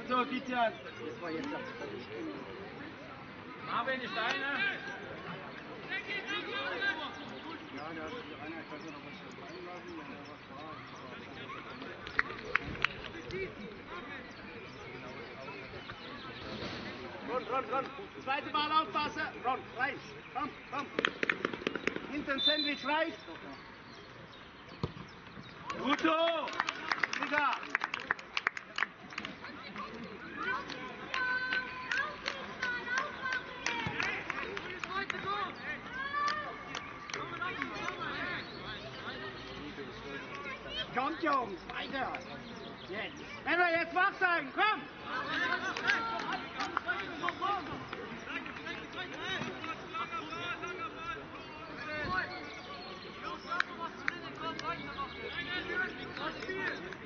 So, Tizian. Marvin, die Steine. Ja, da ist die Rainer, ich weiß nicht, ob was das reinlassen, wenn er was war. Ron. Zweite Ball aufpassen. Ron, rein. Komm. Hinten Sandwich rein. Gut so. Digga. Kommt, Jungs, weiter. Jetzt. Männer, jetzt wach sein, komm. Jungs, lass mal was zu denen, komm, weitermachen.